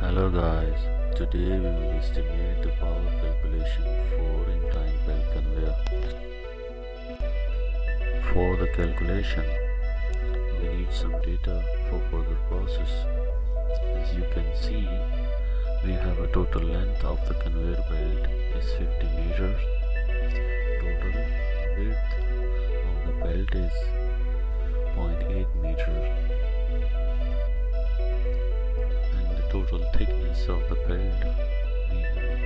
Hello guys, today we will estimate the power calculation for inclined belt conveyor. For the calculation, we need some data for further process. As you can see, we have a total length of the conveyor belt is 50 meters. Total width of the belt is 0.8 meters. Total thickness of the belt we have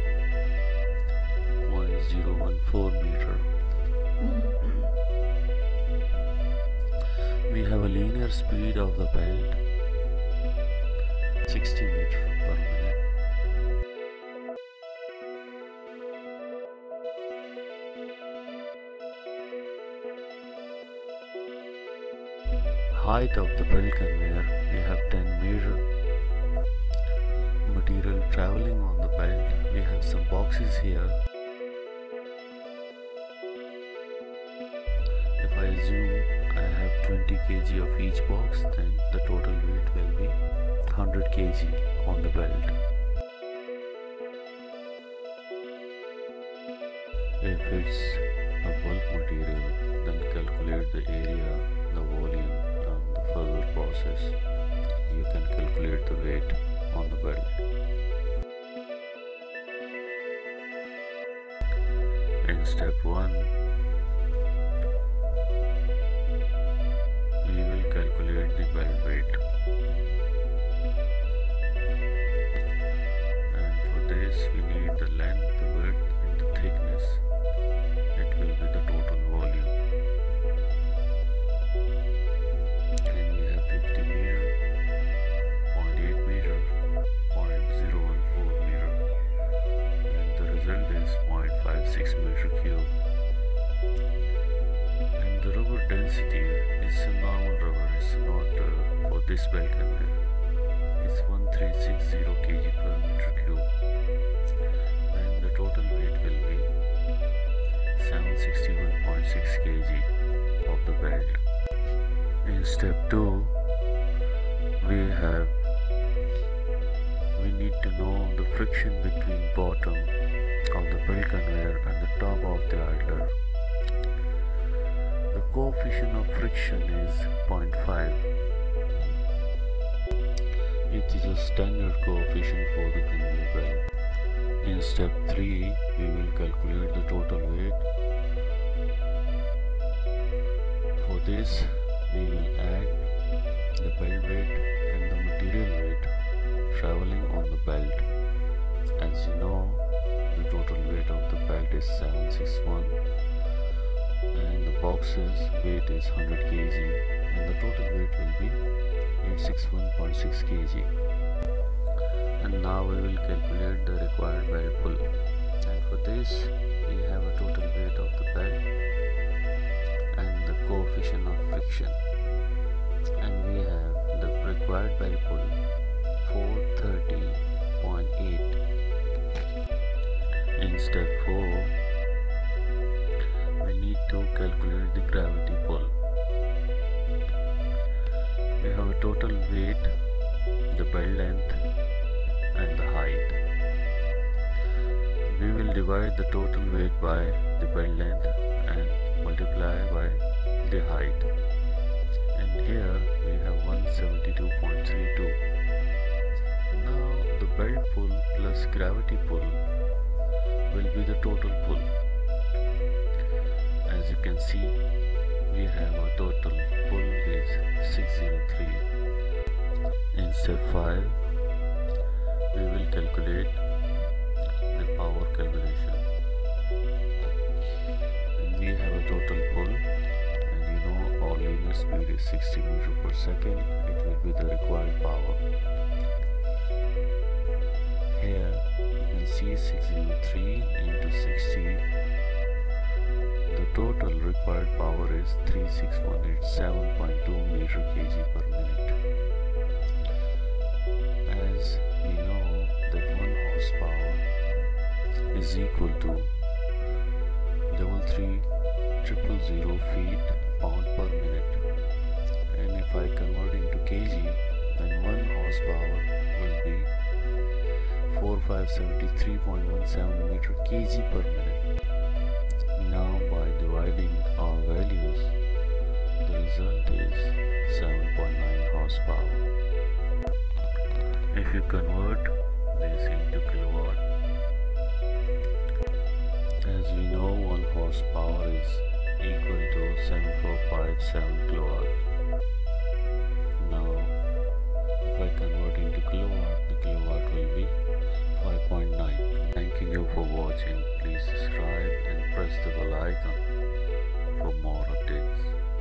0.014 meter. We have a linear speed of the belt 60 meter per minute. Height of the belt conveyor we have 10 meter. Material traveling on the belt, we have some boxes here. If I assume I have 20 kg of each box, then the total weight will be 100 kg on the belt. If it's a bulk material, then calculate the area, the volume, and the further process. You can calculate the weight on the belt. In step 1, we will calculate the belt weight, and for this we need the length, the width and the thickness. It will be the total volume, and we have 50 meter, 0.8 meter, 0.014 meter, and the result is 0.56 meter cube. And the rubber density is a normal rubber, it's not for this belt conveyor. It's 1360 kg per meter cube. Then the total weight will be 761.6 kg of the belt. In step 2, we need to know the friction between bottom of the belt conveyor and the top of the idler. The coefficient of friction is 0.5. It is a standard coefficient for the conveyor belt. In step 3, we will calculate the total weight. For this, we will add the belt weight and the material weight traveling on the belt. As you know, the total weight of the belt is 761 and the box's weight is 100 kg and the total weight will be 861.6 kg. And now we will calculate the required belt pull, and for this we have a total weight of the belt and the coefficient of friction, and we have the required belt pull 430.8. In step 4, we need to calculate the gravity pull. We have a total weight, the belt length and the height. We will divide the total weight by the belt length and multiply by the height. And here we have 172.32. Now the belt pull plus gravity pull will be the total pull. As you can see, we have a total pull is 603. In step 5, we will calculate the power calculation. And we have a total pull, and you know our linear speed is 60 meters per second. It will be the required power. Here you can see 603 into 60. The total required power is 36187.2 meter kg per minute. As we know that 1 horsepower is equal to 33,000 feet pound per minute, and if I convert into kg, then 1 horsepower will be 573.17 meter kg per minute. Now by dividing our values, the result is 7.9 horsepower. If you convert this into kilowatt, as we know 1 horsepower is equal to 7457 kilowatt. Now if I convert into kilowatt, the kilowatt will be 5.9. Thanking you for watching. Please subscribe and press the bell icon for more updates.